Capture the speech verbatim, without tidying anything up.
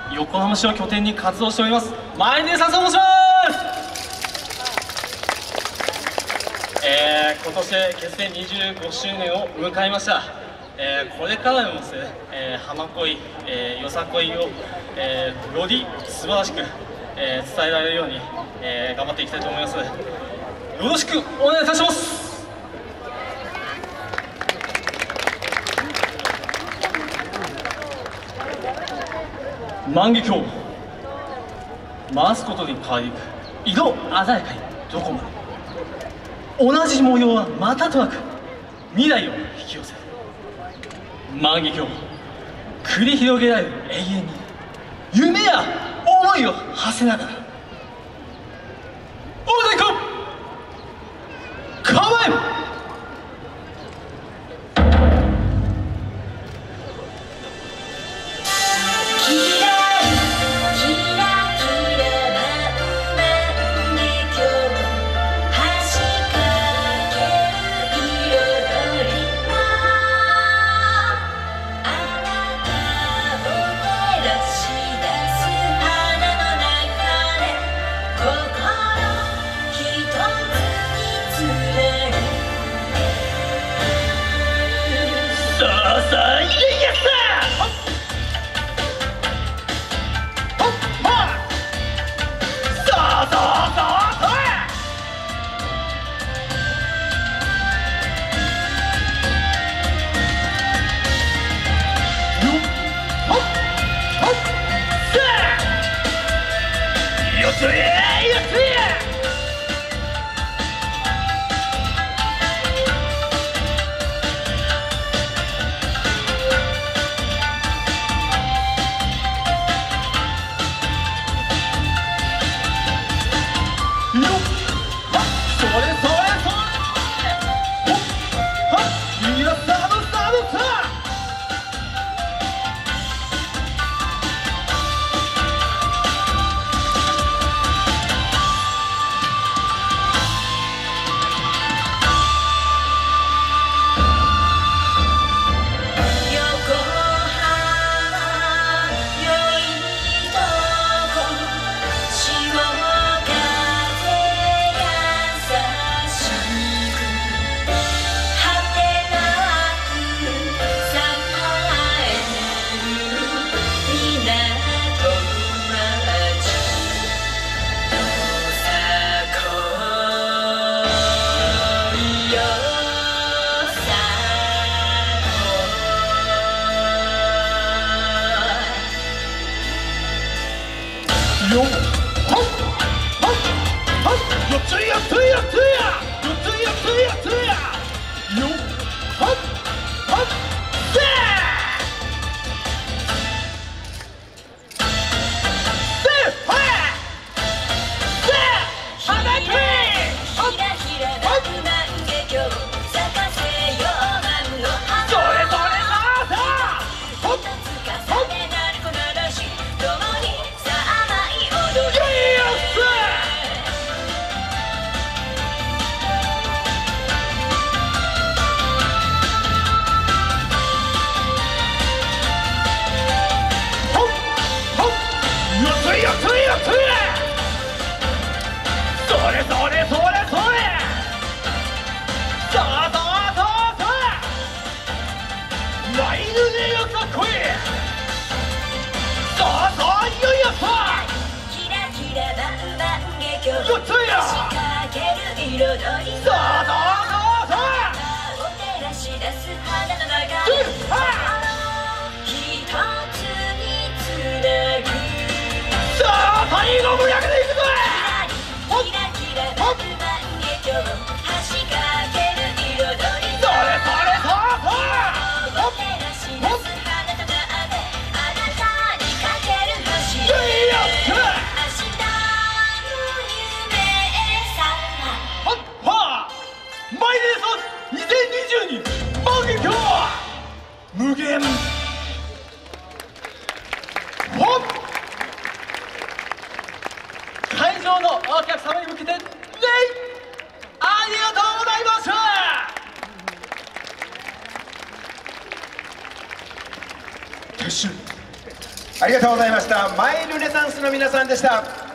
横浜市を拠点に活動しておりますマイネーさんと申します。えー、今年で結成にじゅうごしゅうねんを迎えました。えー、これからでもですね、えー、浜恋、えー、よさこいを、えー、より素晴らしく、えー、伝えられるように、えー、頑張っていきたいと思います。よろしくお願いいたします。万華鏡回すことに変わりゆく色鮮やかにどこまで同じ模様は瞬く未来を引き寄せる万華鏡繰り広げられる永遠に夢や思いを馳せながらおでこ構えよっはっはっはっよっつやつやつやよっつやつやつやよっはっはっせせはせはなくひらひらなく万華鏡咲かせよう万の花それそれそうそうほっほっそれそれそれそれそうそうそうそうワイルでよさこいそうそうよよさキラキラ万華鏡よっつや仕掛ける彩りそうそうそうそう照らし出す花の中一つにつなぐさあ最後盛り上げていくぞキラキラ万華鏡はしかける彩りそれそれそうそう照らし出す花となってあなたにかける星へ明日の夢さはっはマイネーソンにせんにじゅうに万華鏡無限ほっ会場のお客様に向けて礼ありがとうございます撤収ありがとうございました。マイルネサンスの皆さんでした。